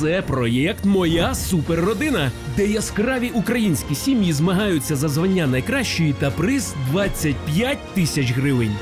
Це проєкт «Моя суперродина», де яскраві українські сім'ї змагаються за звання найкращої та приз 25 тисяч гривень.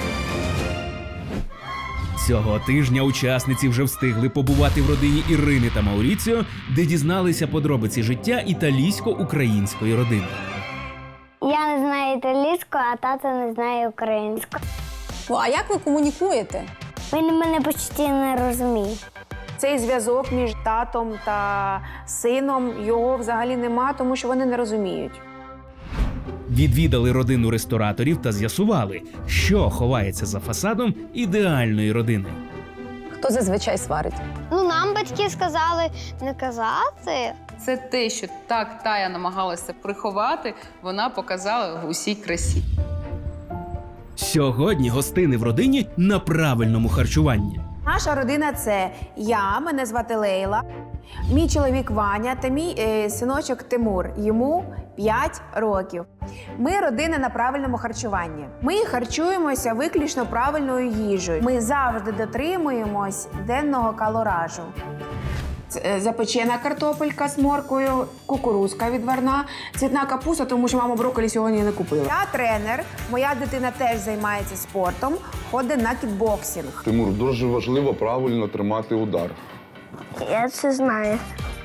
Цього тижня учасниці вже встигли побувати в родині Ірини та Мауріціо, де дізналися подробиці життя італійсько-української родини. Я не знаю італійську, а тато не знає українську. А як ви комунікуєте? Він мене почти не розуміє. Цей зв'язок між татом та сином, його взагалі нема, тому що вони не розуміють. Відвідали родину рестораторів та з'ясували, що ховається за фасадом ідеальної родини. Хто зазвичай сварить? Нам батьки сказали не казати. Це те, що так Тая намагалася приховати, вона показала в усій красі. Сьогодні гостини в родині на правильному харчуванні. Наша родина – це я, мене звати Лейла, мій чоловік Ваня та мій синочок Тимур. Йому 5 років. Ми родина на правильному харчуванні. Ми харчуємося виключно правильною їжею. Ми завжди дотримуємось денного калоражу. Запечена картопелька з морквою, кукурузка відварна, цвітна капуста, тому що мама брокколі сьогодні не купила. Я тренер, моя дитина теж займається спортом, ходить на кікбоксинг. Тимур, дуже важливо правильно тримати удар. Я це знаю.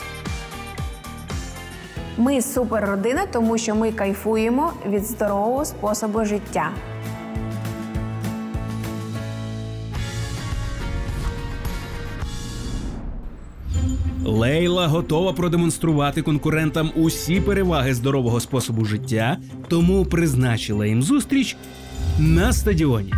Ми суперродина, тому що ми кайфуємо від здорового способу життя. Лейла готова продемонструвати конкурентам усі переваги здорового способу життя, тому призначила їм зустріч на стадіоні.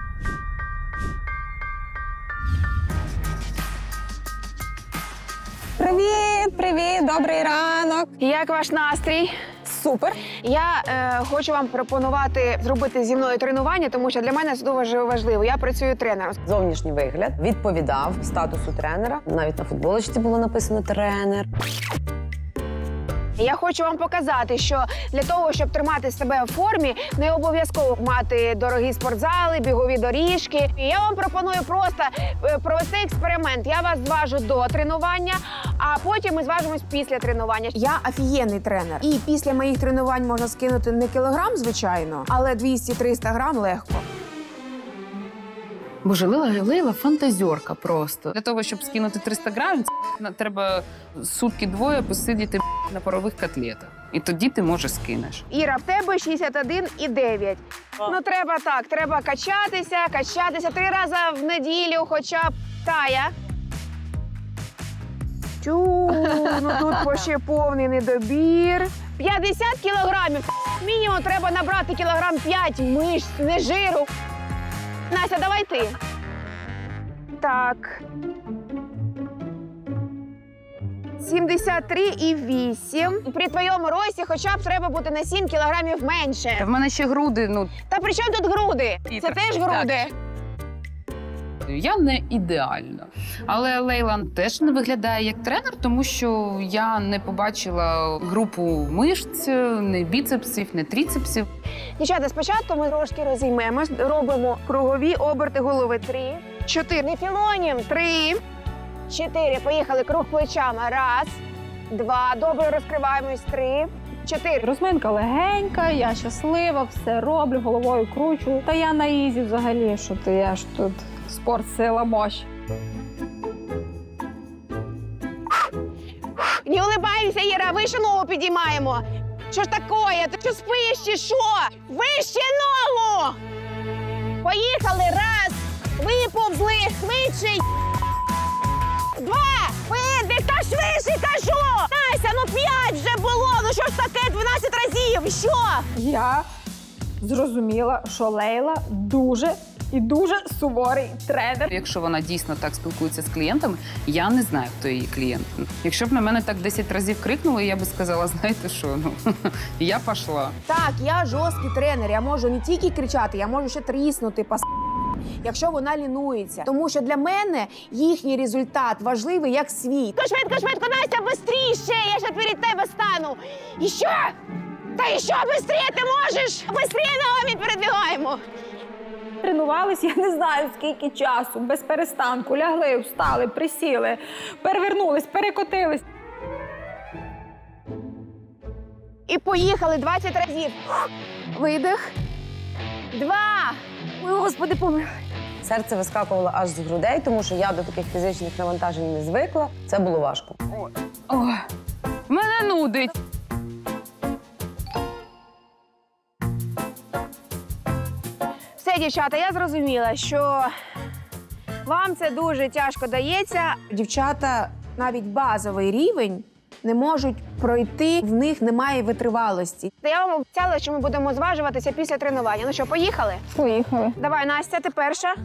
Привіт, добрий ранок. Як ваш настрій? Супер. Я хочу вам пропонувати зробити зі мною тренування, тому що для мене це дуже важливо. Я працюю тренером. Зовнішній вигляд відповідав статусу тренера. Навіть на футболочці було написано «тренер». Я хочу вам показати, що для того, щоб тримати себе в формі, не обов'язково мати дорогі спортзали, бігові доріжки. Я вам пропоную просто провести експеримент. Я вас зважу до тренування, а потім ми зважимось після тренування. Я офігенний тренер. І після моїх тренувань можна скинути не кілограм, звичайно, але 200-300 грам легко. Боже, Лейла фантазерка просто. Для того, щоб скинути 300 грамів, треба сутки-двоє посидіти на парових котлетах. І тоді ти, може, скинеш. Іра, в тебе 61,9. Треба качатися 3 рази в неділю хоча б. Тая. Тут ще повний недобір. 50 кілограмів. Мінімум треба набрати кілограм 5 мишць, не жиру. Настя, давай ти. Так. 73,8. При твоєму рості хоча б треба бути на 7 кілограмів менше. Та в мене ще груди, Та при чому тут груди? Це теж груди. Я не ідеальна. Але Лейла теж не виглядає як тренер, тому що я не побачила групу мишць, не біцепсів, не тріцепсів. Дівчата, спочатку ми трошки розіймемось, робимо кругові оберти голови. 3, 4. Не філонім. 3, 4. Поїхали. Круг плечами. 1, 2. Добре розкриваємось. 3, 4. Розминка легенька, я щаслива, все роблю, головою кручу. Та я на ізі взагалі, що ти, я ж тут спорт, сила, мощь. Не улыбаємося, Іра, вище ногу підіймаємо. Що ж таке? Ти що спиш чи що? Вище ногу! Поїхали, 1, виповзли, швидше, 2, видих, та швидше, кажу! Настя, 5 вже було, що ж таке, 12 разів, що? Я зрозуміла, що Лейла дуже і дуже суворий тренер. Якщо вона дійсно так спілкується з клієнтами, я не знаю, хто її клієнт. Якщо б на мене так 10 разів крикнули, я би сказала, знаєте що, я пішла. Так, я жорсткий тренер, я можу не тільки кричати, я можу ще тріснути по якщо вона лінується. Тому що для мене їхній результат важливий як свій. Швидко, Настя, швидше, я ще перед тебе стану. І що? Та і що, швидше ти можеш? Швидше ногами передвигаємо. Тренувались, я не знаю, скільки часу, без перестанку. Лягли, встали, присіли, перевернулись, перекотились. І поїхали 20 разів. Видих. 2. Ой, Господи, помилуй. Серце вискакувало аж з грудей, тому що я до таких фізичних навантажень не звикла. Це було важко. Ой, мене нудить. Все, дівчата, я зрозуміла, що вам це дуже тяжко дається. Дівчата навіть базовий рівень не можуть пройти, в них немає витривалості. Я вам обіцяла, що ми будемо зважуватися після тренування. Ну що, поїхали? Поїхали. Давай, Настя, ти перша.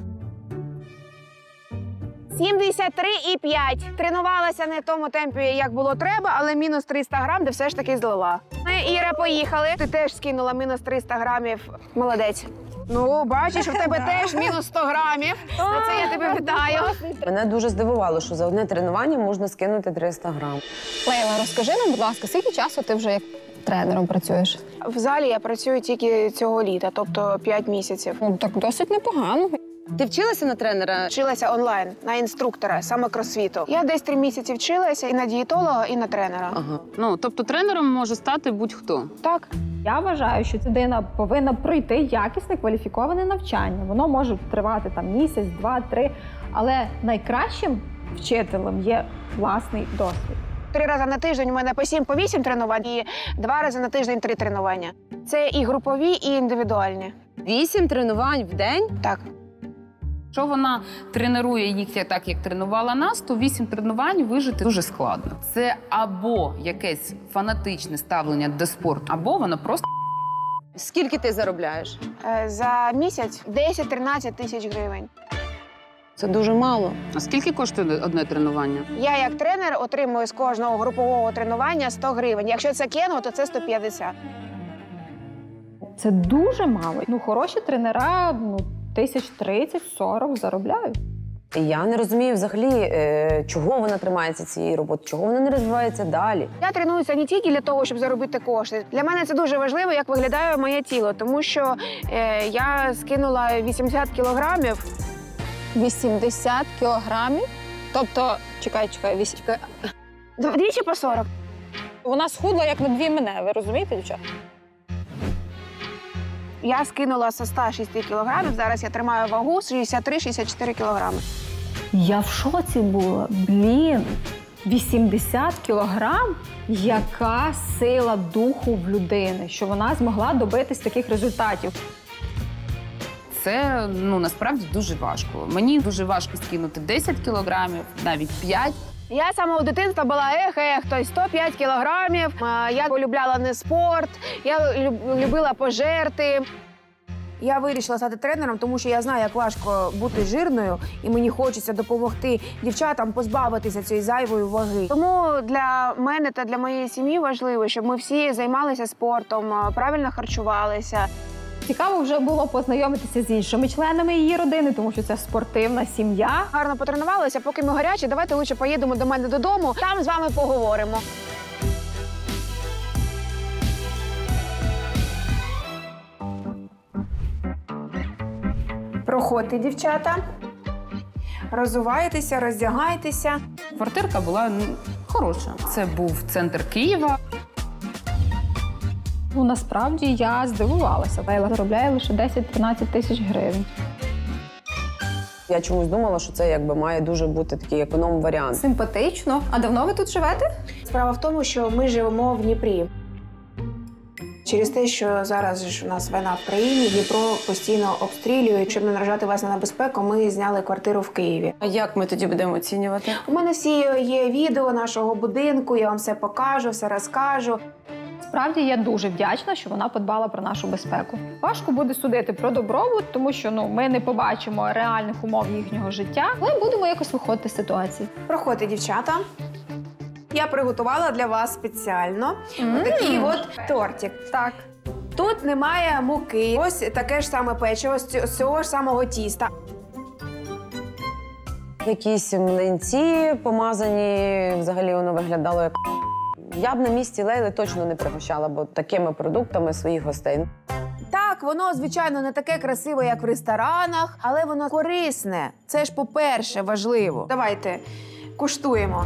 73,5. Тренувалася не в тому темпі, як було треба, але мінус 300 грам, де все ж таки злила. Іра, поїхали. Ти теж скинула мінус 300 грамів. Молодець. Ну, бачиш, у тебе теж мінус 100 грамів. За це я тебе вітаю. Мене дуже здивувало, що за одне тренування можна скинути 300 грам. Лейла, розкажи нам, будь ласка, скільки часу ти вже як тренером працюєш? В залі я працюю тільки цього літа, тобто 5 місяців. Ну, так досить непогано. Ти вчилася на тренера? Вчилася онлайн на інструктора, саме кросфіту. Я десь 3 місяці вчилася і на дієтолога, і на тренера. Ага. Ну, тобто тренером може стати будь-хто. Так. Я вважаю, що людина повинна пройти якісне кваліфіковане навчання. Воно може тривати там місяць, 2, 3, але найкращим вчителем є власний досвід. 3 рази на тиждень у мене по 7-8 тренувань і 2 рази на тиждень 3 тренування. Це і групові, і індивідуальні. 8 тренувань в день? Так. Якщо вона тренує їх так, як тренувала нас, то 8 тренувань вижити дуже складно. Це або якесь фанатичне ставлення до спорту, або воно просто Скільки ти заробляєш? За місяць 10-13 тисяч гривень. Це дуже мало. А скільки коштує одне тренування? Я як тренер отримую з кожного групового тренування 100 гривень. Якщо це кенго, то це 150. Це дуже мало. Ну, хороші тренера, 1030-40 заробляють. Я не розумію взагалі, чого вона тримається цієї роботи, чого вона не розвивається далі. Я тренуюся не тільки для того, щоб заробити кошти. Для мене це дуже важливо, як виглядає моє тіло, тому що я скинула 80 кілограмів. 80 кілограмів? Тобто, чекай, 8. Двічі по 40. Вона схудла як на 2 мене, ви розумієте, дівчата? Я скинула зі 106 кілограмів, зараз я тримаю вагу 63-64 кілограми. Я в шоці була. 80 кілограм? Яка сила духу в людини, що вона змогла добитись таких результатів. Це, насправді дуже важко. Мені дуже важко скинути 10 кілограмів, навіть 5. Я з самого дитинства була той 105 кілограмів. Я полюбляла не спорт, я любила пожерти. Я вирішила стати тренером, тому що я знаю, як важко бути жирною, і мені хочеться допомогти дівчатам позбавитися цієї зайвої ваги. Тому для мене та для моєї сім'ї важливо, щоб ми всі займалися спортом, правильно харчувалися. Цікаво вже було познайомитися з іншими членами її родини, тому що це спортивна сім'я. Гарно потренувалися, поки ми гарячі, давайте лучше поїдемо до мене додому, там з вами поговоримо. Проходьте, дівчата. Розувайтеся, роздягайтеся. Квартирка була хороша. Це був центр Києва. Насправді я здивувалася. Лейла заробляє лише 10-13 тисяч гривень. Я чомусь думала, що це має дуже бути такий економ-варіант. Симпатично. А давно ви тут живете? Справа в тому, що ми живемо в Дніпрі. Через те, що зараз у нас війна в країні, Дніпро постійно обстрілюють. Щоб не наражати вас на небезпеку, ми зняли квартиру в Києві. А як ми тоді будемо оцінювати? У мене всі є відео нашого будинку, я вам все покажу, все розкажу. Справді, я дуже вдячна, що вона подбала про нашу безпеку. Важко буде судити про добробут, тому що ми не побачимо реальних умов їхнього життя, але будемо якось виходити з ситуації. Проходьте, дівчата. Я приготувала для вас спеціально такий тортик. Так. Тут немає муки. Ось таке ж саме печиво з цього ж самого тіста. Якісь млинці помазані, взагалі воно виглядало як... Я б на місці Лейли точно не пригощала, бо такими продуктами своїх гостей. Так, Так, воно, звичайно, не таке красиве, як в ресторанах, але воно корисне. Це ж, по-перше, важливо. Давайте куштуємо.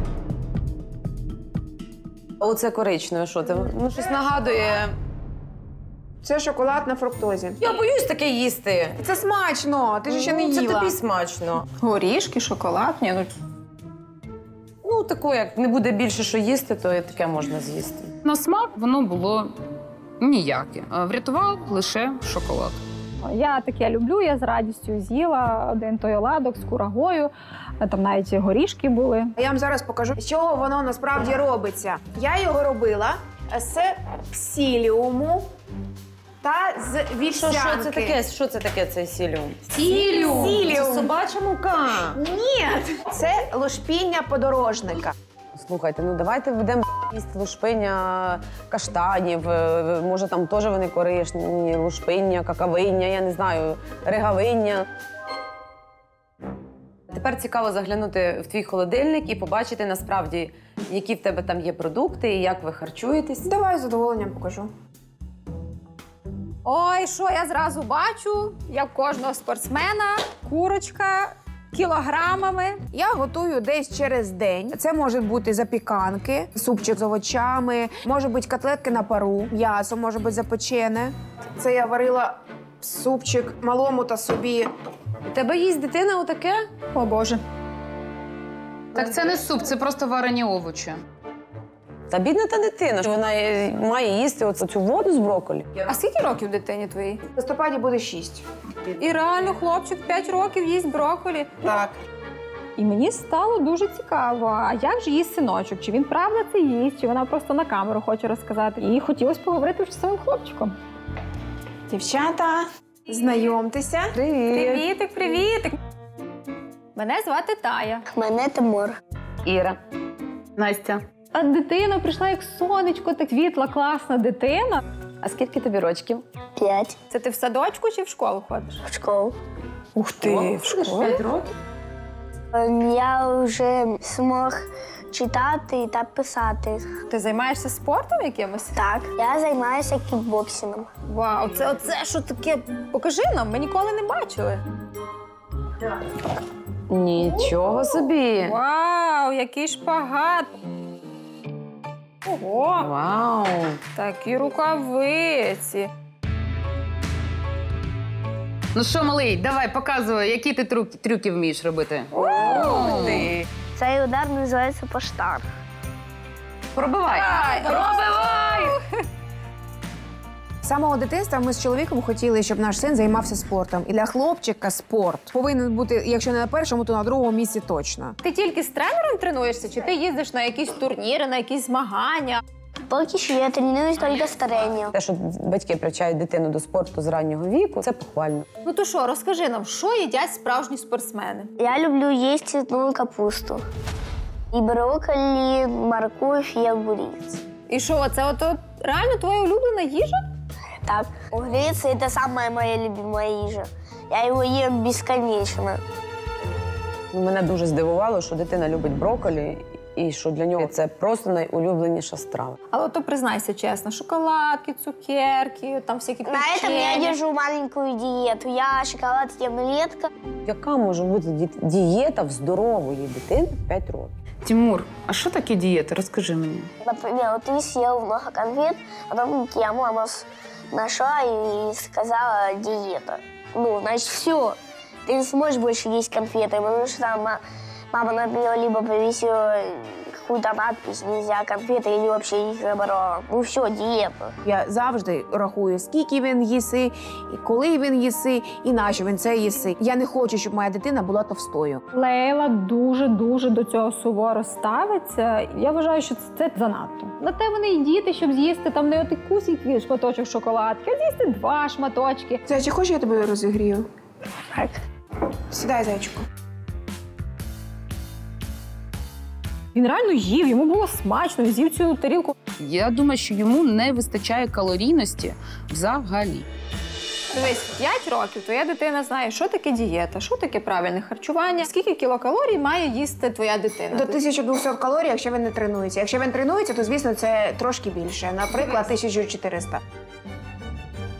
Оце коричневе, що це? Ну, щось нагадує. Це шоколад на фруктозі. Я боюсь таке їсти. Це смачно, ти ж ще не Це їла. тобі смачно. Горішки, шоколад. Ні, ну Ну, таку, як не буде більше що їсти, то і таке можна з'їсти. На смак воно було ніяке. Врятував лише шоколад. я таке люблю, я з радістю з'їла один той оладок з курагою, там навіть горішки були. Я вам зараз покажу, з чого воно насправді робиться. Я його робила з псиліуму та з вівсянки. Що це таке? Що це таке, цей сіліум? Сіліум. Це собача мука. Ні, це лошпіння подорожника. Слухайте, ну давайте ведемо їсти лушпиння каштанів, може там теж вони корисні, лушпиння, какавиння, я не знаю, регавиння. Тепер цікаво заглянути в твій холодильник і побачити насправді, які в тебе там є продукти і як ви харчуєтесь. Давай з задоволенням покажу. Ой, що я зразу бачу, як кожного спортсмена, курочка кілограмами. Я готую десь через день. Це можуть бути запіканки, супчик з овочами, може бути котлетки на пару, м'ясо може бути запечене. Це я варила супчик малому та собі. У тебе їсть дитина отаке? О, Боже. Так це не суп, це просто варені овочі. Та бідна та дитина, що вона має їсти цю воду з брокколі. А скільки років дитині твоїй? В листопаді буде 6. І реально хлопчик 5 років їсть брокколі. Так. І мені стало дуже цікаво, а як же їсть синочок? Чи він правда це їсть, чи вона просто на камеру хоче розказати? І хотілося поговорити вже з своїм хлопчиком. Дівчата, знайомтеся. Привітик, привітик! Мене звати Тая. Мене Тимур. Іра. Настя. А дитина прийшла як сонечко, так світла, класна дитина. А скільки тобі рочків? 5. Це ти в садочку чи в школу ходиш? В школу. Ух ти, в школу? Я вже змог читати та писати. Ти займаєшся спортом якимось? Так, я займаюся кікбоксингом. Вау, оце що таке? Покажи нам, ми ніколи не бачили. Нічого собі. Вау, який шпагат. Ого, Вау. такі рукавиці. Ну що, малий, давай, показуй, які ти трюки вмієш робити. Ти. Цей удар називається поштар. Пробивай. Пробивай! З самого дитинства ми з чоловіком хотіли, щоб наш син займався спортом. І для хлопчика спорт повинен бути, якщо не на першому, то на другому місці точно. Ти тільки з тренером тренуєшся, чи ти їздиш на якісь турніри, на якісь змагання? Поки що я тренуюсь тільки з тренером. Те, що батьки привчають дитину до спорту з раннього віку, це похвально. Ну то що, розкажи нам, що їдять справжні спортсмени? Я люблю їсти цвітну капусту. І брокколі, морковь і огурець. І що, це от реально твоя улюблена їжа? Так, огурец – це самая моя любимая їжа. Я його їм безконечно. Мене дуже здивувало, що дитина любить брокколі і що для нього це просто найулюбленіша страва. Але то признайся чесно, шоколадки, цукерки, там всякі На этом я печенье. держу маленькую диету. Я шоколад ем редко. Яка може бути дієта в здорової дитини в 5 років? Тимур, а що таке дієта? Розкажи мені. Например, вот ты съел много конфет, потом я мама нашла и сказала диета. Ну, значит, все. Ты не сможешь больше есть конфеты, потому что там мама, например, либо повесила какую-то надпись «Нельзя конфеты» или вообще их забрала. Ну все, диета. Я завжди рахую, скільки він їси, і коли він їси, і на що він це їси. Я не хочу, щоб моя дитина була товстою. Лейла дуже-дуже до цього суворо ставиться. Я вважаю, що це занадто. На те вони і діти, щоб з'їсти там не отий кусінький шматочок шоколадки, а з'їсти 2 шматочки. Зайчик, хочеш, я тебе розігрію? Так. Сідай, зайчику. Він реально їв, йому було смачно, він з'їв цю тарілку. Я думаю, що йому не вистачає калорійності взагалі. Дивись, 5 років твоя дитина знає, що таке дієта, що таке правильне харчування, скільки кілокалорій має їсти твоя дитина. До 1200 калорій, якщо він не тренується. Якщо він тренується, то, звісно, це трошки більше. Наприклад, 1400.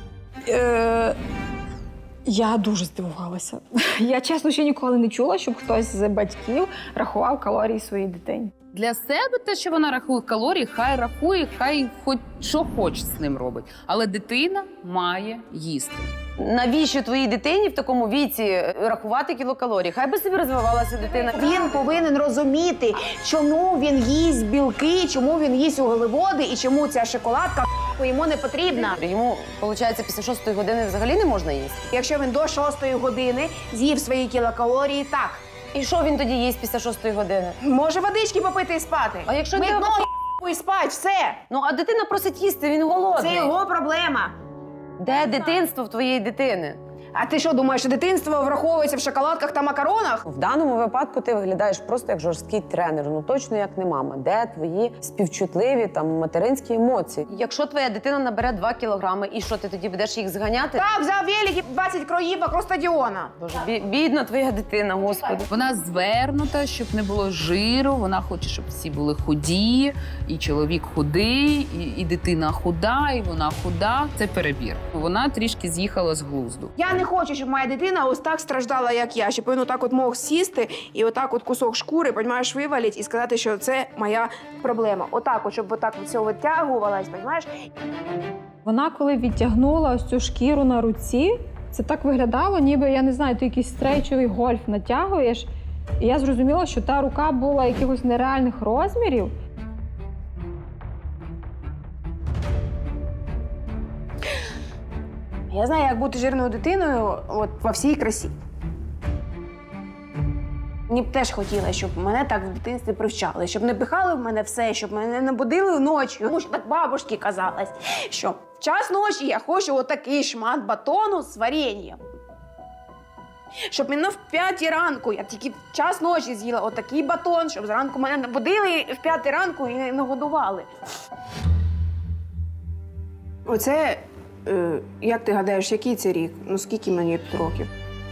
Я дуже здивувалася. Я, чесно, ще ніколи не чула, щоб хтось з батьків рахував калорії своїй дитині. Для себе те, що вона рахує калорії, хай рахує, хай хоч що хоче з ним робить. Але дитина має їсти. Навіщо твоїй дитині в такому віці рахувати кілокалорії? Хай би собі розвивалася дитина. Він повинен розуміти, чому він їсть білки, чому він їсть углеводи і чому ця шоколадка йому не потрібна. Йому, виходить, після 6-ї години взагалі не можна їсти. Якщо він до 6-ї години з'їв свої кілокалорії, так. І що він тоді їсть після 6-ї години? Може водички попити і спати. А якщо Мить ти- ноги і спать, все. Ну, а дитина просить їсти, він голодний. Це його проблема. Де дитинство в твоєї дитини? А ти що думаєш, що дитинство враховується в шоколадках та макаронах? В даному випадку ти виглядаєш просто як жорсткий тренер, ну точно як не мама. Де твої співчутливі там материнські емоції? Якщо твоя дитина набере 2 кілограми, і що, ти тоді будеш їх зганяти? Так, взяв велик і 20 кроїв вокруг стадіона. Боже, бідна твоя дитина, господи. Вона звернута, щоб не було жиру, вона хоче, щоб всі були худі, і чоловік худий, і дитина худа, і вона худа. Це перебір. Вона трішки з'їхала з глузду. Я не хочу, щоб моя дитина ось так страждала, як я, щоб він отак от мог сісти і отак от кусок шкури, понімаєш, вивалить і сказати, що це моя проблема. Отак от, щоб отак от все витягувалась, понімаєш? Вона, коли відтягнула ось цю шкіру на руці, це так виглядало, ніби, я не знаю, ти якийсь стрейчовий гольф натягуєш. І я зрозуміла, що та рука була якихось нереальних розмірів. Я знаю, як бути жирною дитиною от, во всій красі. Мені б теж хотіла, щоб мене так в дитинстві привчали, щоб не пихали в мене все, щоб мене не будили ночі. Тому що так бабушки казалось, що в час ночі я хочу отакий шмат батону з вареньем. Щоб мене в 5 ранку, я тільки в час ночі з'їла отакий батон, щоб зранку мене не будили в 5 ранку і не годували. Оце, як ти гадаєш, який це рік? Ну скільки мені тут років?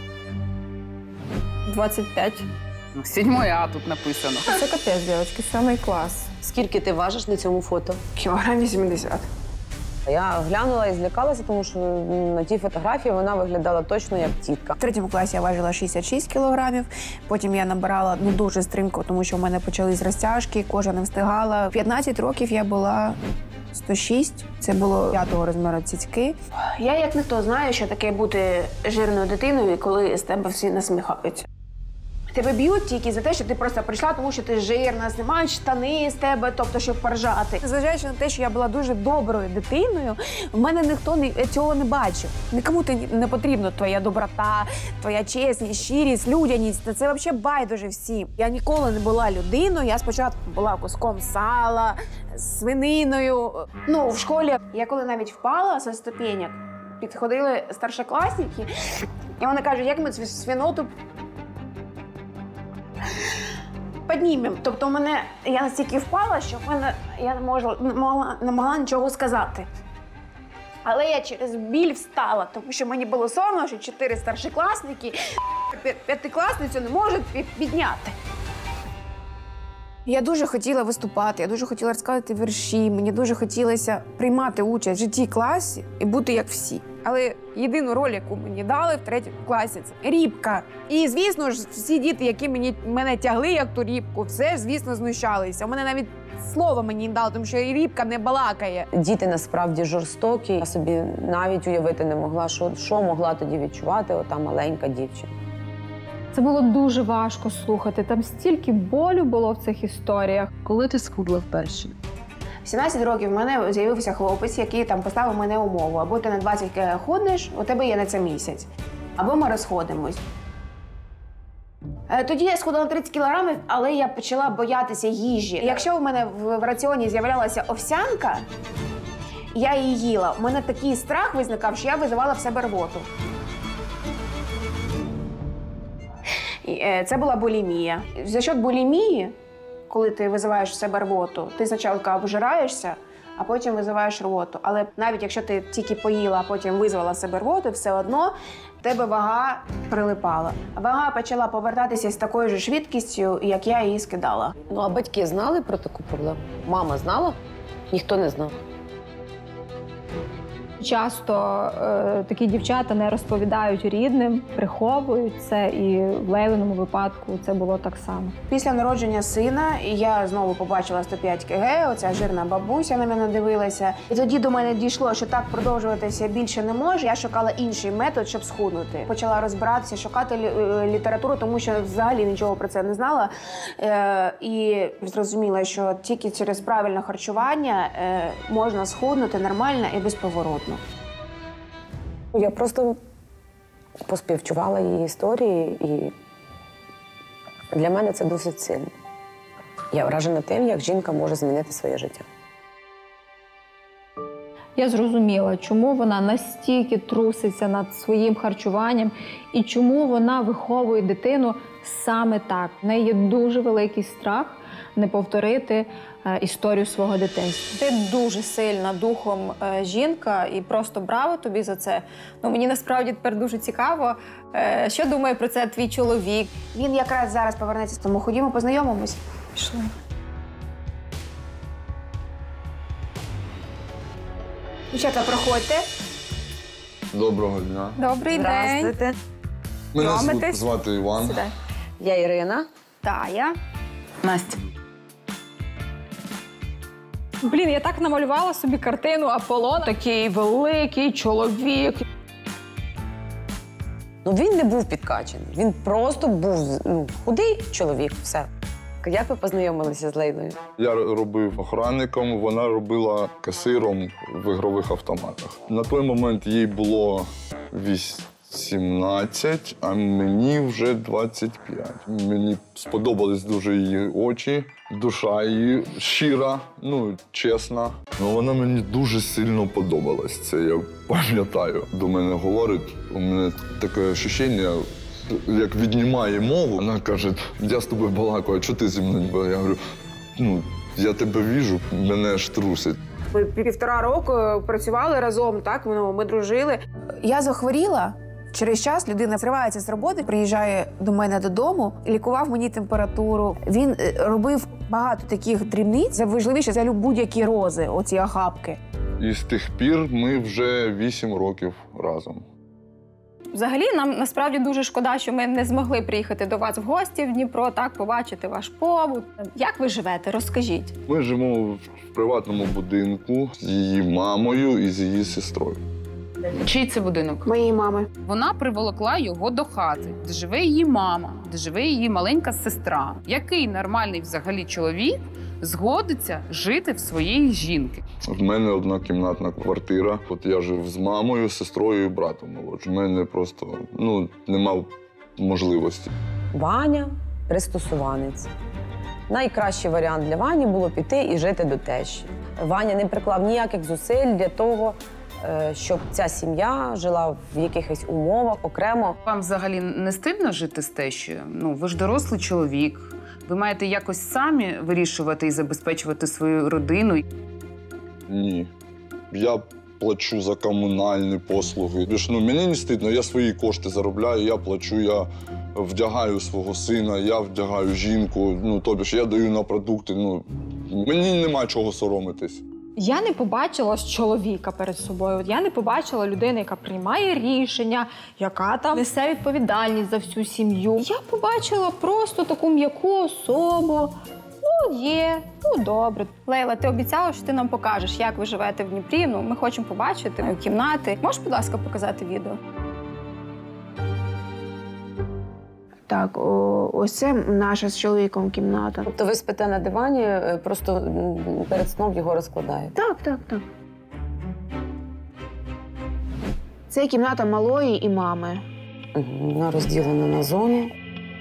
25. 7 А тут написано. Це капець, дівчатки, самий клас. Скільки ти важиш на цьому фото? Кілограмів 70. Я глянула і злякалася, тому що на тій фотографії вона виглядала точно як тітка. В 3 класі я важила 66 кілограмів, потім я набирала дуже стрімко, тому що в мене почались розтяжки, кожа не встигала. В 15 років я була 106, це було 5-го розміру цицьки. Я як ніхто знаю, що таке бути жирною дитиною, коли з тебе всі насміхаються. Тебе б'ють тільки за те, що ти просто прийшла, тому що ти жирна, знімають штани з тебе, тобто, щоб поржати. Незважаючи на те, що я була дуже доброю дитиною, в мене ніхто цього не бачив. Нікому не потрібна твоя доброта, твоя чесність, щирість, людяність. Це взагалі байдуже всім. Я ніколи не була людиною, я спочатку була куском сала, свининою. Ну, в школі я коли навіть впала зі ступенек, підходили старшокласники, і вони кажуть, як ми цю свиноту піднімемо. Тобто я настільки впала, що я не могла нічого сказати. Але я через біль встала, тому що мені було соромно, що 4 старшокласники 5-класницю не можуть підняти. Я дуже хотіла виступати, я дуже хотіла розказувати вірші, мені дуже хотілося приймати участь в житті класі і бути як всі. Але єдину роль, яку мені дали в 3 класі, це рібка. І, звісно ж, всі діти, які мене тягли як ту рібку, все ж, звісно, знущалися. У мене навіть слова мені не дали, тому що і рібка не балакає. Діти насправді жорстокі. Я собі навіть уявити не могла, що могла тоді відчувати ота маленька дівчина. Це було дуже важко слухати. Там стільки болю було в цих історіях. Коли ти схудла вперше? В 17 років в мене з'явився хлопець, який там поставив мене умову. Або ти на 20 ходиш, у тебе є на це місяць. Або ми розходимось. Тоді я схудла на 30 кілограмів, але я почала боятися їжі. Якщо в мене в раціоні з'являлася овсянка, я її їла. У мене такий страх виникав, що я визивала в себе рвоту. Це була булімія. За счет булімії, коли ти визиваєш в себе рвоту, ти спочатку обжираєшся, а потім визиваєш рвоту. Але навіть якщо ти тільки поїла, а потім визвала в себе рвоту, все одно в тебе вага прилипала. Вага почала повертатися з такою ж швидкістю, як я її скидала. Ну, а батьки знали про таку проблему? Мама знала? Ніхто не знав. Часто такі дівчата не розповідають рідним, приховують це, і в Лейлиному випадку це було так само. Після народження сина я знову побачила 105 кг, оця жирна бабуся на мене дивилася. І тоді до мене дійшло, що так продовжуватися більше не може. Я шукала інший метод, щоб схуднути. Почала розбиратися, шукати літературу, тому що взагалі нічого про це не знала. І зрозуміла, що тільки через правильне харчування можна схуднути нормально і безповоротно. Я просто поспівчувала її історії, і для мене це досить сильно. Я вражена тим, як жінка може змінити своє життя. Я зрозуміла, чому вона настільки труситься над своїм харчуванням і чому вона виховує дитину саме так. В неї є дуже великий страх не повторити історію свого дитинства. Ти дуже сильна духом жінка і просто браво тобі за це. Ну, мені насправді тепер дуже цікаво, що думає про це твій чоловік. Він якраз зараз повернеться, тому ходімо познайомимось. Пішли. Дівчата, проходьте. Доброго дня. Добрий день. Здравствуйте. Мене Знайомитесь? звати Іван. Сідай. Я Ірина. Тая. Настя. Блін, я так намалювала собі картину Аполлон, такий великий чоловік. Ну, він не був підкачаний, він просто був худий чоловік, все. Як ви познайомилися з Лейлою? Я робив охранником, вона робила касиром в ігрових автоматах. На той момент їй було 18, а мені вже 25. Мені сподобались дуже її очі, душа її щира, чесна. Вона мені дуже сильно подобалась, це я пам'ятаю. До мене говорить, у мене таке відчуття, як віднімає мову. Вона каже, я з тобою балакаю, а чого ти зі мною? Я говорю, я тебе бачу, мене аж трусить. Ми 1,5 року працювали разом, так, ми дружили. Я захворіла. Через час людина зривається з роботи, приїжджає до мене додому, лікував мені температуру. Він робив багато таких дрібниць. Це важливіше за будь-які рози, оці агапки. І з тих пір ми вже 8 років разом. Взагалі, нам насправді дуже шкода, що ми не змогли приїхати до вас в гості в Дніпро, так, побачити ваш побут. Як ви живете? Розкажіть. Ми живемо в приватному будинку з її мамою і з її сестрою. Чий це будинок? Моєї мами. Вона приволокла його до хати, де живе її мама, де живе її маленька сестра. Який нормальний взагалі чоловік згодиться жити в своєї жінки? В мене однокімнатна квартира. От я жив з мамою, сестрою і братом молодшим. У мене просто не мав можливості. Ваня – пристосуванець. Найкращий варіант для Вані було піти і жити до тещі. Ваня не приклав ніяких зусиль для того, щоб ця сім'я жила в якихось умовах окремо. Вам взагалі не стидно жити з тещою? Ви ж дорослий чоловік. Ви маєте якось самі вирішувати і забезпечувати свою родину. Ні. Я плачу за комунальні послуги. Мені не стидно, я свої кошти заробляю, я плачу, я вдягаю свого сина, я вдягаю жінку, я даю на продукти. Мені нема чого соромитись. Я не побачила чоловіка перед собою. Я не побачила людину, яка приймає рішення, яка там несе відповідальність за всю сім'ю. Я побачила просто таку м'яку особу. Добре. Лейла, ти обіцяла, що ти нам покажеш, як ви живете в Дніпрі. Ми хочемо побачити кімнати. Можеш, будь ласка, показати відео? Так, ось це наша з чоловіком кімната. Тобто ви спите на дивані, просто перед сном його розкладаєте? Так. Це кімната малої і мами. Вона розділена на зони.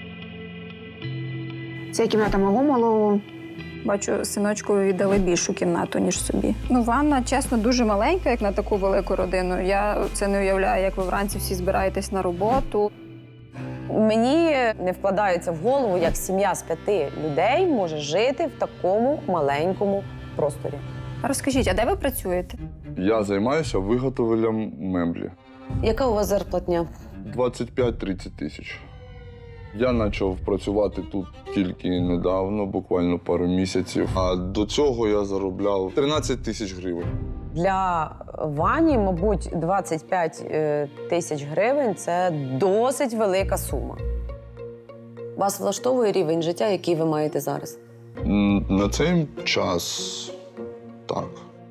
Це кімната мого малого. Бачу, синочкові віддали більшу кімнату, ніж собі. Ванна, чесно, дуже маленька, як на таку велику родину. Я це не уявляю, як ви вранці всі збираєтесь на роботу. Мені не вкладається в голову, як сім'я з 5 людей може жити в такому маленькому просторі. Розкажіть, а де ви працюєте? Я займаюся виготовленням меблі. Яка у вас зарплатня? 25-30 тисяч. Я почав працювати тут тільки недавно, буквально пару місяців. А до цього я заробляв 13 тисяч гривень. Для Вані, мабуть, 25 тисяч гривень – це досить велика сума. Вас влаштовує рівень життя, який ви маєте зараз? На цей час так.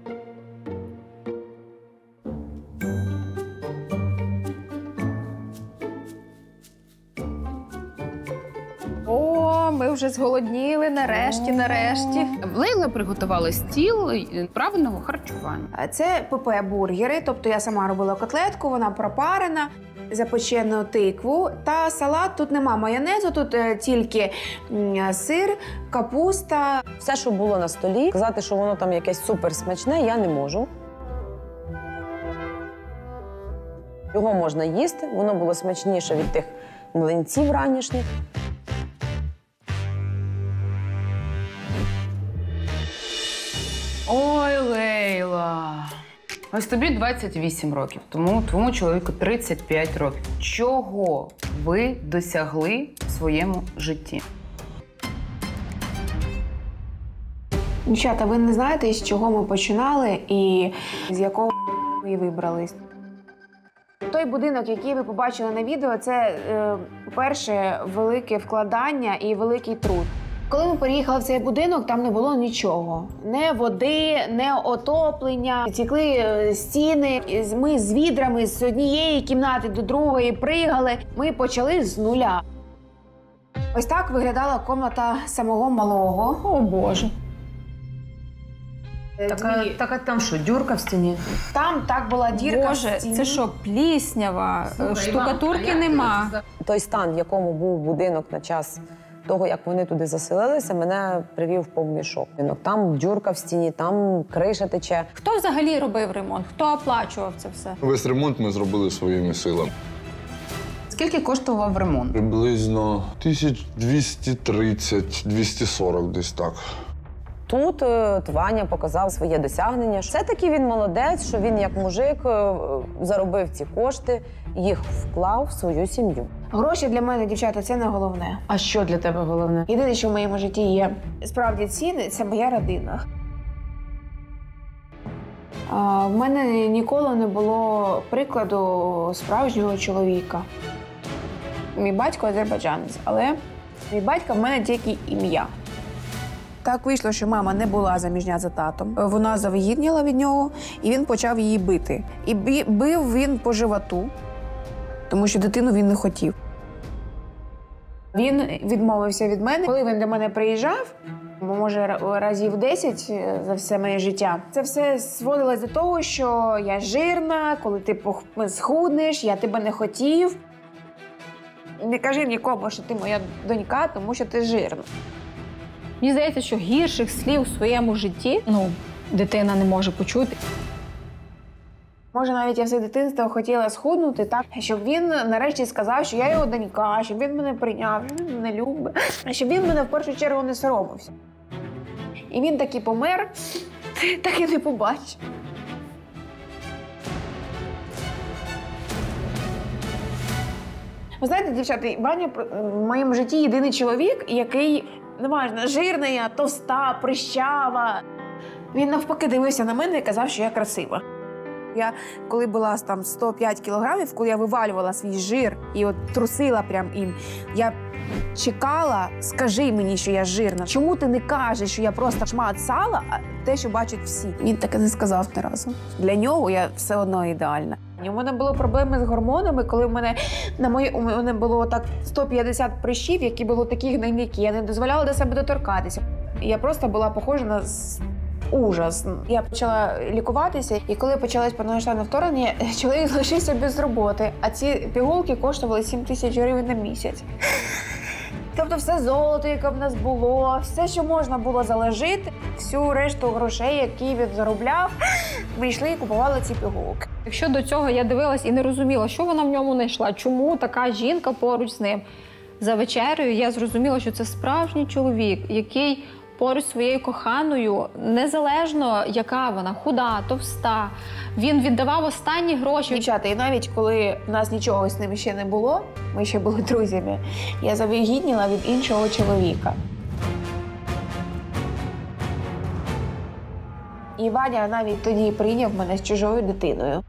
О, ми вже зголодніли, нарешті. Лейла приготувала стіл правильного харчування. Це ПП-бургери, тобто я сама робила котлетку, вона пропарена, запечену тикву та салат. Тут нема майонезу, тут тільки сир, капуста. Все, що було на столі, сказати, що воно там якесь суперсмачне, я не можу. Його можна їсти, воно було смачніше від тих млинців ранішніх. Ой, Лейла. Ось тобі 28 років, тому твоєму чоловіку 35 років. Чого ви досягли в своєму житті? Дівчата, ви не знаєте, з чого ми починали і з якого ми вибрались? Той будинок, який ви побачили на відео, це, по-перше, велике вкладання і великий труд. Коли ми переїхали в цей будинок, там не було нічого. Не води, не отоплення. Тікли стіни. Ми з відрами з однієї кімнати до другої пригали. Ми почали з нуля. Ось так виглядала кімната самого малого. О, Боже. Так, а там що, дюрка в стіні? Там так була дірка в Боже, стіні. це що, пліснява? Штукатурки нема. Той стан, в якому був будинок на час того, як вони туди заселилися, мене привів в повний шок. Там дюрка в стіні, там криша тече. Хто взагалі робив ремонт? Хто оплачував це все? Весь ремонт ми зробили своїми силами. Скільки коштував ремонт? Приблизно 1230-240 десь так. Тут Ваня показав своє досягнення. Все-таки він молодець, що він як мужик заробив ці кошти, їх вклав в свою сім'ю. Гроші для мене, дівчата, це не головне. А що для тебе головне? Єдине, що в моєму житті є справді цінне, це моя родина. В мене ніколи не було прикладу справжнього чоловіка. Мій батько азербайджанець, але мій батько в мене тільки ім'я. Так вийшло, що мама не була заміжня за татом. Вона завагітніла від нього, і він почав її бити. І бив він по животу, тому що дитину він не хотів. Він відмовився від мене. Коли він до мене приїжджав, може, разів 10 за все моє життя, це все зводилось до того, що я жирна, коли ти схуднеш, я тебе не хотів. Не кажи нікому, що ти моя донька, тому що ти жирна. Мені здається, що гірших слів у своєму житті дитина не може почути. Може, навіть я все дитинство хотіла схуднути так, щоб він нарешті сказав, що я його донька, щоб він мене прийняв, що він мене любить, щоб він мене в першу чергу не соромився. І він таки помер, так і не побачив. Ви знаєте, дівчата, Ваня в моєму житті єдиний чоловік, який, неважно, жирна я, товста, прищава. Він навпаки дивився на мене і казав, що я красива. Я, коли була там 105 кілограмів, коли я вивалювала свій жир і от трусила прям їм, я чекала, скажи мені, що я жирна. Чому ти не кажеш, що я просто шмат сала, а те, що бачать всі? Він таке не сказав ні разу. Для нього я все одно ідеальна. У мене були проблеми з гормонами, коли у мене було так 150 прищів, які були такі гнойники. Я не дозволяла до себе доторкатися. Я просто була похожа на ужас. Я почала лікуватися, і коли почалось повномасштабне вторгнення, чоловік залишився без роботи, а ці пігулки коштували 7 тисяч гривень на місяць. Тобто все золото, яке в нас було, все, що можна було заложити, всю решту грошей, які він заробляв, ми йшли і купували ці пігулки. Якщо до цього я дивилась і не розуміла, що вона в ньому знайшла, чому така жінка поруч з ним. За вечерею я зрозуміла, що це справжній чоловік, який поруч зі своєю коханою, незалежно яка вона, худа, товста, він віддавав останні гроші. Дівчата, і навіть коли в нас нічого з ним ще не було, ми ще були друзями, я завагітніла від іншого чоловіка. І Ваня навіть тоді прийняв мене з чужою дитиною.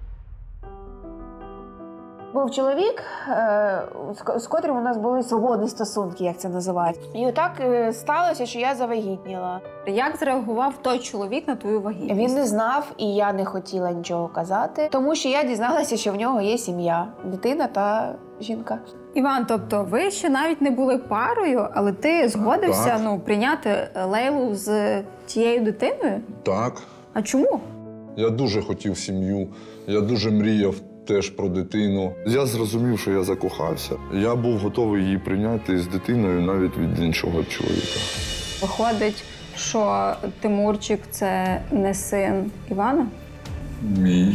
Був чоловік, з котрим у нас були свободні стосунки, як це називають. І отак сталося, що я завагітніла. Як зреагував той чоловік на твою вагітність? Він не знав, і я не хотіла нічого казати, тому що я дізналася, що в нього є сім'я, дитина та жінка. Іван, тобто ви ще навіть не були парою, але ти згодився прийняти Лейлу з тією дитиною? Так. А чому? Я дуже хотів сім'ю, я дуже мріяв теж про дитину. Я зрозумів, що я закохався. Я був готовий її прийняти з дитиною навіть від іншого чоловіка. Виходить, що Тимурчик – це не син Івана? Мій.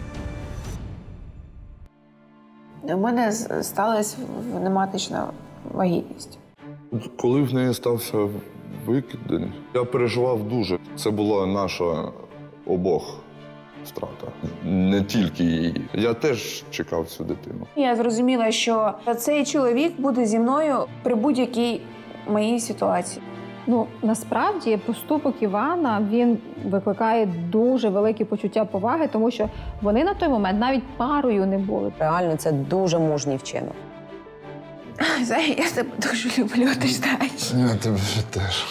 У мене сталася внематочна вагітність. Коли в неї стався викидень, я переживав дуже. Це була наша обох втрата, не тільки її. Я теж чекав цю дитину. Я зрозуміла, що цей чоловік буде зі мною при будь-якій моїй ситуації. Ну, насправді, поступок Івана, він викликає дуже велике почуття поваги, тому що вони на той момент навіть парою не були. Реально, це дуже мужній вчинок. Зай, я тебе дуже люблю, ти ж знаєш. Я тебе теж.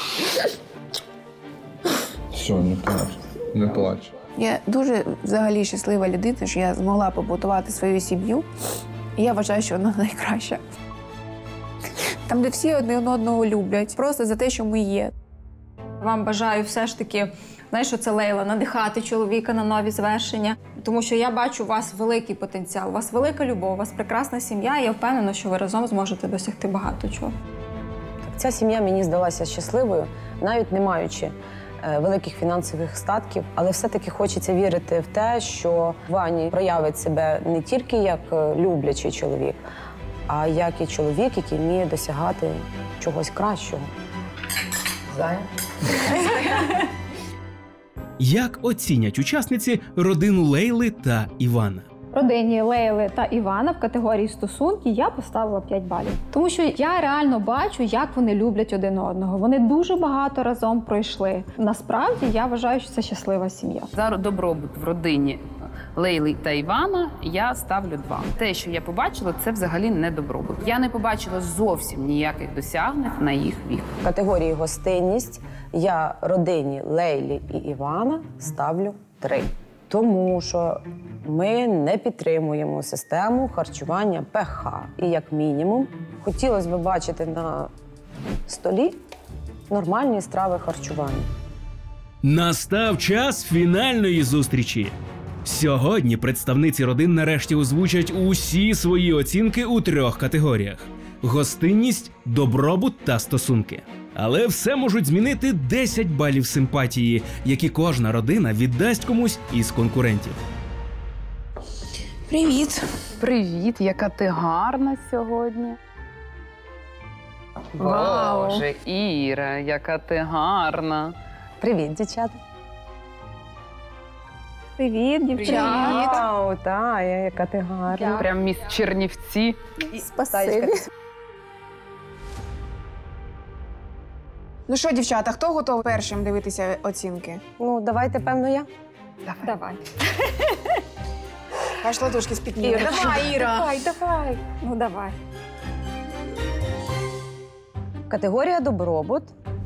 Все, не плач. Не плач. Я дуже взагалі щаслива людина, що я змогла побудувати свою сім'ю. І я вважаю, що вона найкраща. Там, де всі один одного люблять, просто за те, що ми є. Вам бажаю все ж таки, знаєш, оце Лейла, надихати чоловіка на нові звершення. Тому що я бачу у вас великий потенціал, у вас велика любов, у вас прекрасна сім'я, і я впевнена, що ви разом зможете досягти багато чого. Ця сім'я мені здалася щасливою, навіть не маючи великих фінансових статків, але все-таки хочеться вірити в те, що Ваня проявить себе не тільки як люблячий чоловік, а як і чоловік, який вміє досягати чогось кращого. Зая? Як оцінять учасниці родину Лейли та Івана? Родині Лейли та Івана в категорії стосунки я поставила 5 балів. Тому що я реально бачу, як вони люблять один одного. Вони дуже багато разом пройшли. Насправді, я вважаю, що це щаслива сім'я. За добробут в родині Лейли та Івана я ставлю 2. Те, що я побачила, це взагалі не добробут. Я не побачила зовсім ніяких досягнень на їх вік. В категорії гостинність я родині Лейлі і Івана ставлю 3. Тому що ми не підтримуємо систему харчування ПХ. І як мінімум хотілося б бачити на столі нормальні страви харчування. Настав час фінальної зустрічі. Сьогодні представниці родин нарешті озвучать усі свої оцінки у 3 категоріях: гостинність, добробут та стосунки. Але все можуть змінити 10 балів симпатії, які кожна родина віддасть комусь із конкурентів. Привіт. Привіт, яка ти гарна сьогодні. Вау! Боже, Іра, яка ти гарна. Привіт, дівчата. Привіт, дівчата! Вау, та, яка ти гарна. Прям міс Чернівці. Спасибі. Ну що, дівчата, хто готовий першим дивитися оцінки? Ну, давайте, певно, я. Давай. Аж ладошки спітніли. Давай, Іра! Давай. Ну, давай. Категорія добробут.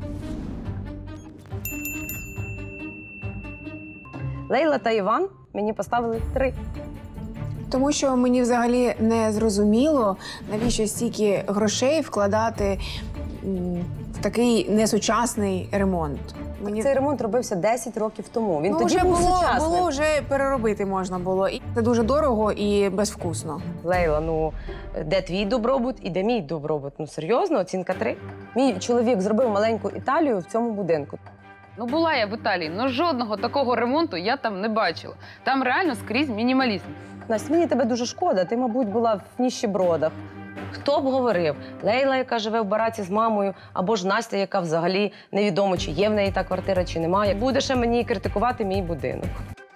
Лейла та Іван мені поставили 3. Тому що мені взагалі не зрозуміло, навіщо стільки грошей вкладати в такий несучасний ремонт. Цей ремонт робився 10 років тому. Він тоді вже був сучасним. було вже переробити можна було. І це дуже дорого і безвкусно. Лейла, ну, де твій добробут і де мій добробут? Ну, серйозно, оцінка 3. Мій чоловік зробив маленьку Італію в цьому будинку. Ну, була я в Італії, але жодного такого ремонту я там не бачила. Там реально скрізь мінімалізм. Настя, мені тебе дуже шкода, ти, мабуть, була в Ніщебродах. Хто б говорив? Лейла, яка живе в бараці з мамою, або ж Настя, яка взагалі невідомо, чи є в неї та квартира, чи немає. Буде ще мені критикувати мій будинок.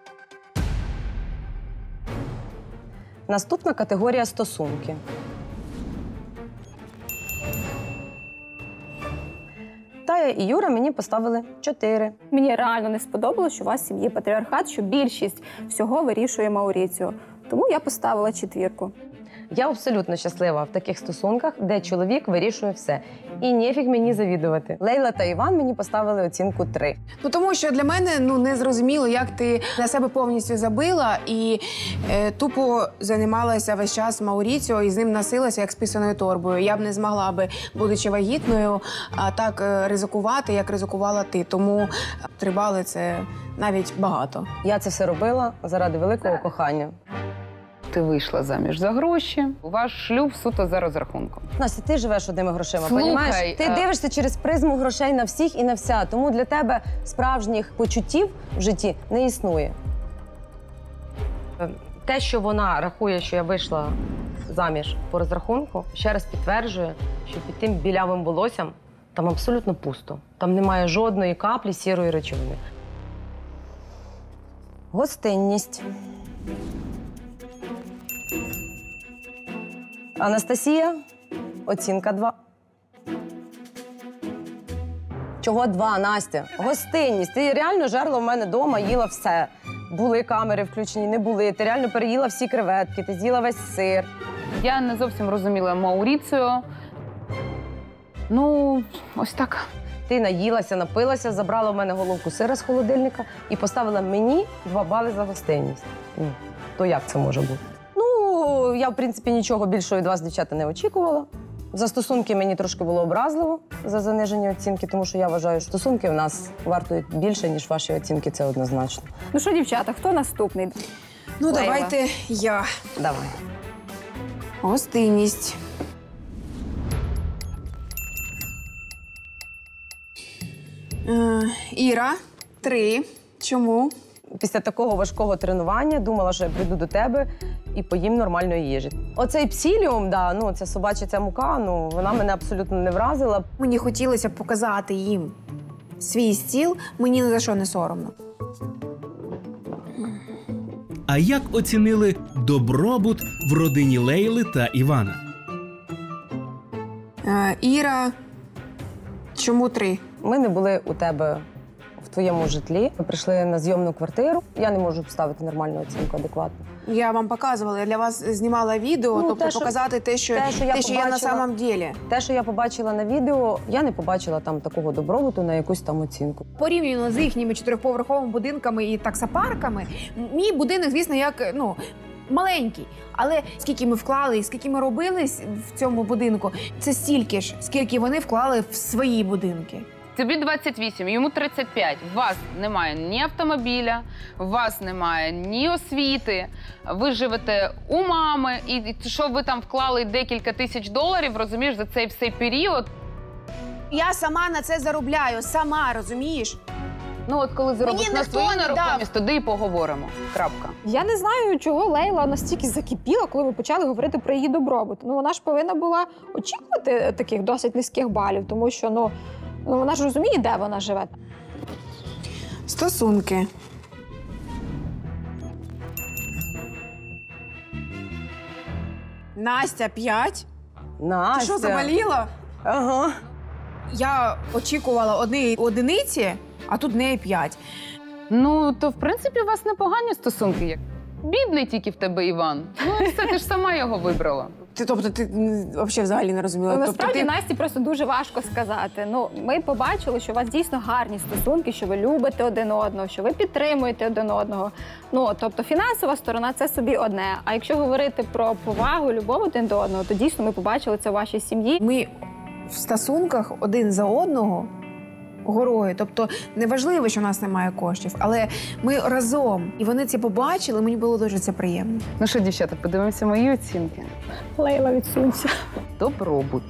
Наступна категорія – стосунки. Та вистачає, і Юра мені поставили 4. Мені реально не сподобалося, що у вас в сім'ї патріархат, що більшість всього вирішує Мауріціо. Тому я поставила 4. Я абсолютно щаслива в таких стосунках, де чоловік вирішує все. І нефіг мені завідувати. Лейла та Іван мені поставили оцінку 3. Ну тому що для мене не зрозуміло, як ти на себе повністю забила і тупо займалася весь час Мауріціо і з ним носилася як з писаною торбою. Я б не змогла би, будучи вагітною, так ризикувати, як ризикувала ти. Тому 3 бали – це навіть багато. Я це все робила заради великого кохання. Ти вийшла заміж за гроші, ваш шлюб суто за розрахунком. Настя, ти живеш одними грошима, Слухай, понімаєш? Ти дивишся через призму грошей на всіх і на вся. Тому для тебе справжніх почуттів в житті не існує. Те, що вона рахує, що я вийшла заміж по розрахунку, ще раз підтверджує, що під тим білявим волоссям там абсолютно пусто. Там немає жодної каплі сірої речовини. Гостинність. Анастасія, оцінка 2. Чого 2, Настя? Гостинність. Ти реально жерла в мене вдома, їла все. Були камери включені, не були. Ти реально переїла всі креветки, ти з'їла весь сир. Я не зовсім розуміла Мауріціо. Ну, ось так. Ти наїлася, напилася, забрала в мене головку сира з холодильника і поставила мені 2 бали за гостинність. То як це може бути? Ну, я, в принципі, нічого більшого від вас, дівчата, не очікувала. За стосунки мені трошки було образливо за занижені оцінки, тому що я вважаю, що стосунки в нас вартують більше, ніж ваші оцінки, це однозначно. Ну що, дівчата, хто наступний? Ну, Лейла. давайте я. Давай. Гостинність. Іра, 3. Чому? Після такого важкого тренування думала, що я прийду до тебе і поїм нормальної їжі. Оцей псіліум, ця собача ця мука, вона мене абсолютно не вразила. Мені хотілося показати їм свій стіл, мені ні за що не соромно. А як оцінили добробут в родині Лейли та Івана? Іра, чому 3? Ми не були у тебе в твоєму житлі. Ми прийшли на зйомну квартиру. Я не можу поставити нормальну оцінку адекватно. Я вам показувала, я для вас знімала відео, тобто те, що- показати те, що я на самом ділі. Те, що я побачила на відео, я не побачила там такого добробуту на якусь там оцінку. Порівняно з їхніми 4-поверховими будинками і таксопарками, мій будинок, звісно, як, маленький. Але скільки ми вклали і скільки ми робили в цьому будинку, це стільки ж, скільки вони вклали в свої будинки. Тобі 28, йому 35. У вас немає ні автомобіля, у вас немає ні освіти. Ви живете у мами, і що ви там вклали декілька тисяч доларів, розумієш, за цей всей період. Я сама на це заробляю, сама, розумієш? Ну от коли заробиш на ніхто свою не дав. нерухомість, тоді і поговоримо. Крапка. Я не знаю, чого Лейла настільки закипіла, коли ми почали говорити про її добробут. Вона ж повинна була очікувати таких досить низьких балів, тому що, вона ж розуміє, де вона живе. Стосунки. Настя, 5. Настя. Ти що, заболіла? Ага. Я очікувала однієї одиниці, а тут в неї 5. Ну, то в принципі у вас непогані стосунки. Бідний тільки в тебе Іван. Ну, все, ти ж сама його вибрала. Тобто ти взагалі не розуміла? Насправді Насті просто дуже важко сказати. Ми побачили, що у вас дійсно гарні стосунки, що ви любите один одного, що ви підтримуєте один одного. Тобто фінансова сторона – це собі одне. А якщо говорити про повагу, любов один до одного, то дійсно ми побачили це в вашій сім'ї. Ми в стосунках один за одного горою. Тобто неважливо, що в нас немає коштів, але ми разом. І вони це побачили, мені було дуже це приємно. Ну що, дівчата, подивимося мої оцінки. Лейла, відсунься. Добробут.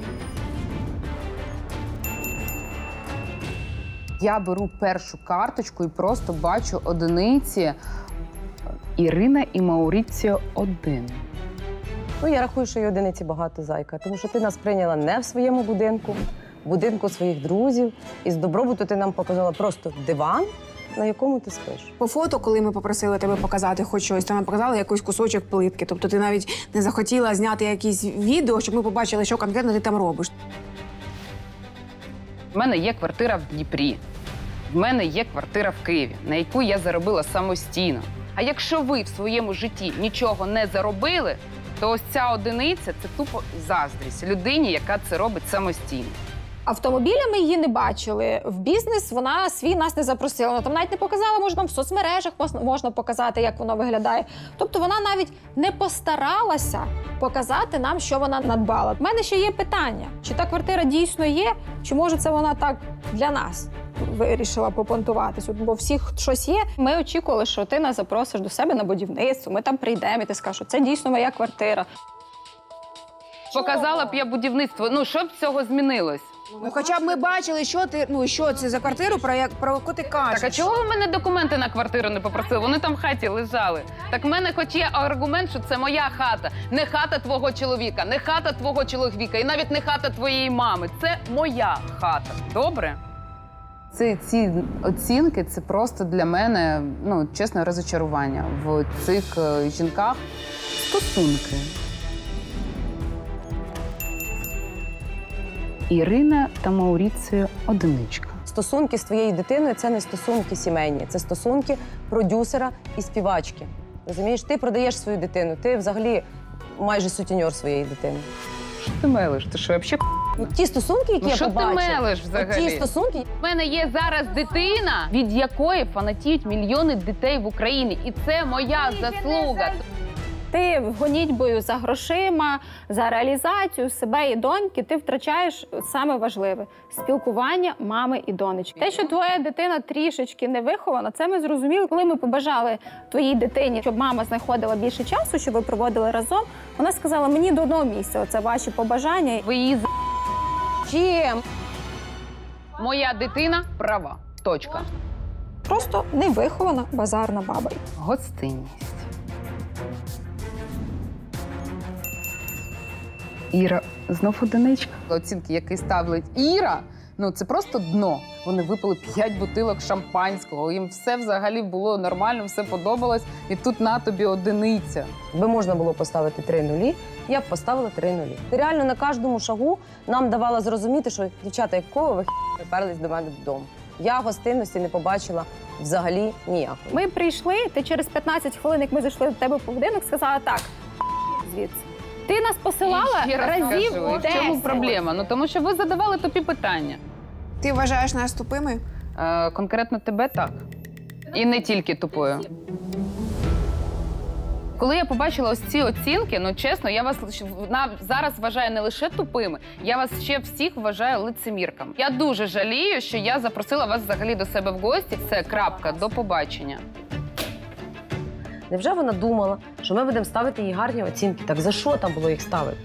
Я беру першу карточку і просто бачу одиниці. Ірина і Мауріціо 1. Я рахую, що і одиниці багато, зайка, тому що ти нас прийняла не в своєму будинку, в будинку своїх друзів. І з добробуту ти нам показала просто диван, на якому ти спиш. По фото, коли ми попросили тебе показати хоч щось, то ми показали якийсь кусочок плитки. Тобто ти навіть не захотіла зняти якісь відео, щоб ми побачили, що конкретно ти там робиш. В мене є квартира в Дніпрі. В мене є квартира в Києві, на яку я заробила самостійно. А якщо ви в своєму житті нічого не заробили, то ось ця одиниця – це тупо заздрість людині, яка це робить самостійно. Автомобілями її не бачили. В бізнес вона свій нас не запросила. Вона там навіть не показала, може, там в соцмережах можна показати, як воно виглядає. Тобто вона навіть не постаралася показати нам, що вона надбала. У мене ще є питання, чи та квартира дійсно є, чи може це вона так для нас вирішила попонтуватись. Бо всіх щось є. Ми очікували, що ти нас запросиш до себе на будівництво, ми там прийдемо і ти скажеш, що це дійсно моя квартира. Показала б я будівництво. Ну, що б з цього змінилось? Ну, хоча б ми бачили, що ти, ну, що це за квартиру, про яку ти кажеш. Так, а чого ви мене документи на квартиру не попросили? Вони там в хаті лежали. Так в мене хоч є аргумент, що це моя хата. Не хата твого чоловіка, не хата твого чоловіка і навіть не хата твоєї мами. Це моя хата. Добре? Ці оцінки – це просто для мене, ну, чесно, розочарування в цих жінках. Стосунки. Ірина та Мауріціо – одиничка. Стосунки з твоєю дитиною – це не стосунки сімейні, це стосунки продюсера і співачки. Розумієш, ти продаєш свою дитину, ти взагалі майже сутеньор своєї дитини. Що ти мелиш? Ти що, взагалі? Ті стосунки, які я що побачила… ти мелиш взагалі? Ті стосунки… У мене є зараз дитина, від якої фанатіють мільйони дітей в Україні. І це моя заслуга. Ти в гонітьбою за грошима, за реалізацію себе і доньки, ти втрачаєш саме важливе – спілкування мами і донечки. Те, що твоя дитина трішечки не вихована, це ми зрозуміли. Коли ми побажали твоїй дитині, щоб мама знаходила більше часу, щоб ви проводили разом, вона сказала, мені до одного місця, оце ваші побажання. Ви її Чим? Моя дитина права. Точка. Просто невихована базарна баба. Гостинність. Іра знов одиничка. Оцінки, які ставить Іра, ну це просто дно. Вони випили 5 бутилок шампанського, їм все взагалі було нормально, все подобалось. І тут на тобі одиниця. Якби можна було поставити 3 нулі, я б поставила 3 нулі. Ти реально на кожному шагу нам давала зрозуміти, що дівчата, якого ви приперлись до мене додому. Я гостинності не побачила взагалі ніякої. Ми прийшли, ти через 15 хвилин, як ми зайшли до тебе в будинок, сказала так, звідси. Ти нас посилала І ще раз разів кажу, і в чому 10. проблема? Ну тому що ви задавали тупі питання. Ти вважаєш нас тупими? Конкретно тебе так. І не тільки тупою. Коли я побачила ось ці оцінки, ну чесно, я вас зараз вважаю не лише тупими, я вас ще всіх вважаю лицемірками. Я дуже жалію, що я запросила вас взагалі до себе в гості. Це крапка, до побачення. Невже вона думала, що ми будемо ставити їй гарні оцінки? Так за що там було їх ставити?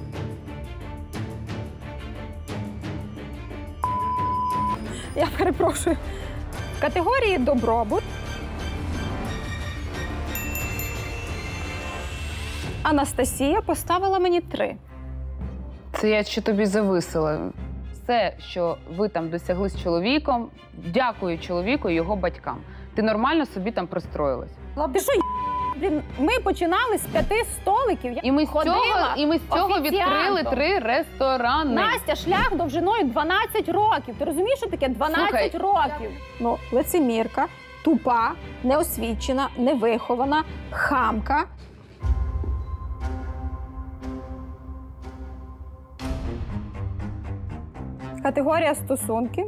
Я перепрошую. В категорії добробут Анастасія поставила мені 3. Це я ще тобі зависила. Все, що ви там досягли з чоловіком, дякую чоловіку і його батькам. Ти нормально собі там пристроїлась. Ти що, блін, ми починали з 5 столиків. Я І ми з ходила цього відкрили 3 ресторани. Настя, шлях довжиною 12 років. Ти розумієш, що таке 12 років? Ну, лицемірка, тупа, неосвічена, невихована, хамка. Категорія стосунки.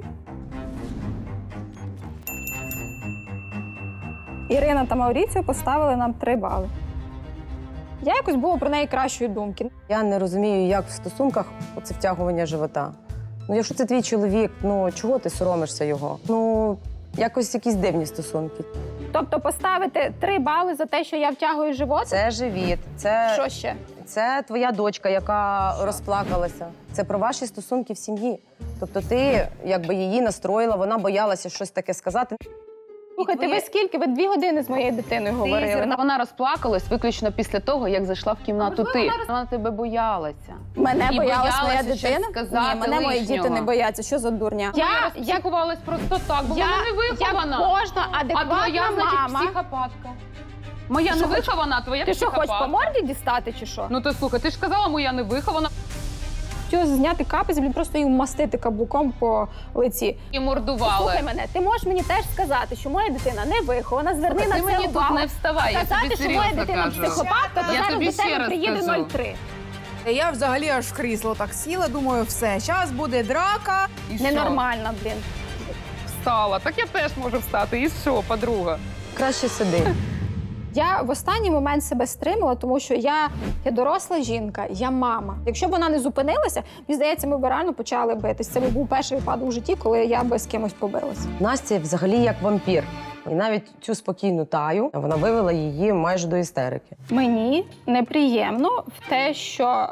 Ірина та Мауріціо поставили нам 3 бали. Я якось була про неї кращої думки. Я не розумію, як в стосунках оце втягування живота. Ну, якщо це твій чоловік, ну чого ти соромишся його? Ну, якісь дивні стосунки. Тобто поставити 3 бали за те, що я втягую живот? Це живіт, це... Що ще? Це твоя дочка, яка розплакалася. Це про ваші стосунки в сім'ї. Тобто ти якби її настроїла, вона боялася щось таке сказати. Слухайте, ви скільки? Ви 2 години з моєю дитиною говорили. Вона розплакалась виключно після того, як зайшла в кімнату ти. Вона тебе боялася. Мене І боялась моя щось дитина? сказати Ні, мене мої лишнього. діти не бояться. Що за дурня? Я спілкувалась просто так, бо вона не вихована. Я кожна А адекватна твоя, значить, мама. психопатка. Моя не вихована, а твоя Ти що, психопатка. хочеш по морді дістати чи що? Ну ти слухай, ти ж казала, моя не вихована. хотілося зняти капець, просто її вмастити каблуком по лиці. І мордували. Слухай мене, ти можеш мені теж сказати, що моя дитина не вихована, зверни на Ти це мені увагу. тут не вставай, я Сказати, тобі що моя серйозно дитина кажу. психопатка, то Я зараз тобі до ще тебе раз приїде скажу. 0,3. Я взагалі аж в крісло так сіла, думаю, все, зараз буде драка. І що? Ненормальна, блін. Встала. Так я теж можу встати. І що, подруга? Краще сиди. Я в останній момент себе стримала, тому що я доросла жінка, я мама. Якщо б вона не зупинилася, мені здається, ми б реально почали битись. Це був перший випадок у житті, коли я би з кимось побилася. Настя взагалі як вампір. І навіть цю спокійну Таю, вона вивела її майже до істерики. Мені неприємно в те, що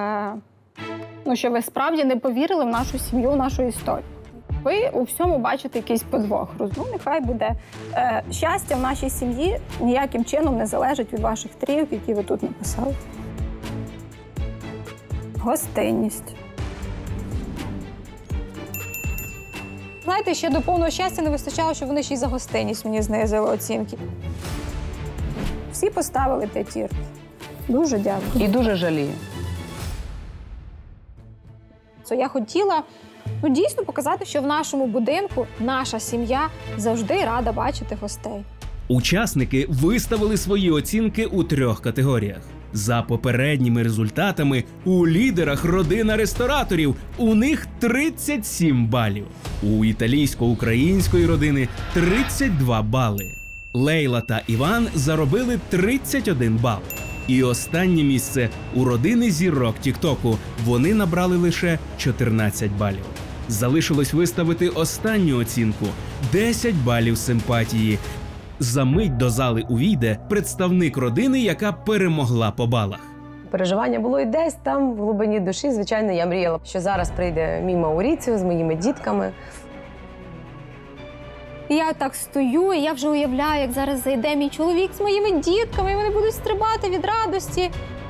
ви справді не повірили в нашу сім'ю, в нашу історію. Ви у всьому бачите якийсь подвох. Ну, нехай буде. Щастя в нашій сім'ї ніяким чином не залежить від ваших трійок, які ви тут написали. Гостинність. Знаєте, ще до повного щастя не вистачало, що вони ще й за гостинність мені знизили оцінки. Всі поставили 5. Дуже дякую. І дуже жалію. Я хотіла дійсно показати, що в нашому будинку наша сім'я завжди рада бачити гостей. Учасники виставили свої оцінки у 3 категоріях. За попередніми результатами у лідерах родина рестораторів. У них 37 балів. У італійсько-української родини 32 бали. Лейла та Іван заробили 31 бал. І останнє місце у родини зірок Тіктоку. Вони набрали лише 14 балів. Залишилось виставити останню оцінку – 10 балів симпатії. Замить до зали увійде представник родини, яка перемогла по балах. Переживання було і десь там, в глибині душі. Звичайно, я мріяла, що зараз прийде мій Мауріціо з моїми дітками. І я так стою, і я вже уявляю, як зараз зайде мій чоловік з моїми дітками, і вони будуть стрибати від радості.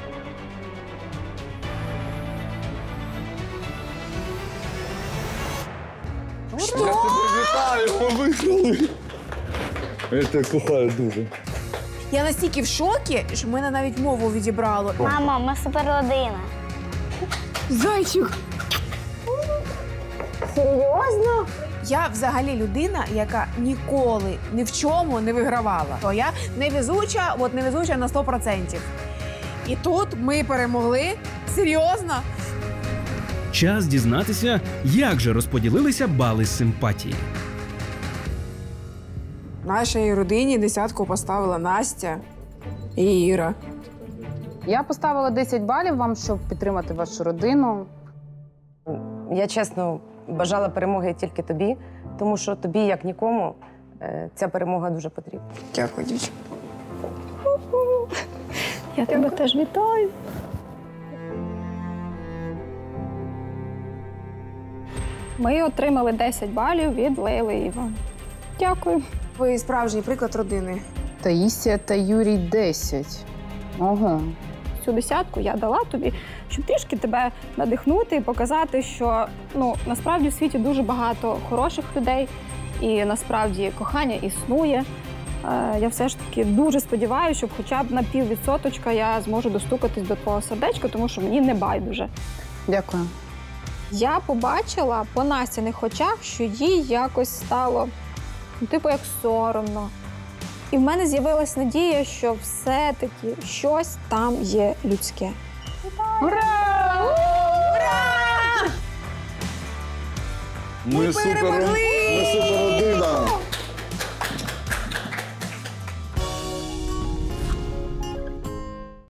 Я тебе вітаю, ми виграли. Я тебе кохаю дуже. Я настільки в шокі, що в мене навіть мову відібрало. Мама, ми суперлодина. Зайчик! Серйозно? Я взагалі людина, яка ніколи ні в чому не вигравала. То я невезуча, невезуча на 100%. І тут ми перемогли. Серйозно? Час дізнатися, як же розподілилися бали симпатії. Нашій родині 10 поставила Настя і Іра. Я поставила 10 балів вам, щоб підтримати вашу родину. Я, чесно, бажала перемоги тільки тобі, тому що тобі, як нікому, ця перемога дуже потрібна. Дякую, дівчата. Я тебе теж вітаю. Ми отримали 10 балів від Лейли і Івана. Дякую. Ви справжній приклад родини. Таїсія та Юрій 10. Ого. Цю 10 я дала тобі, щоб трішки тебе надихнути і показати, що насправді в світі дуже багато хороших людей, і насправді кохання існує. Я все ж таки дуже сподіваюся, що хоча б на 0,5% я зможу достукатись до твого сердечка, тому що мені не байдуже. Дякую. Я побачила по Настіних очах, що їй якось стало, як соромно. І в мене з'явилась надія, що все-таки щось там є людське. Ура! Ми суперродина.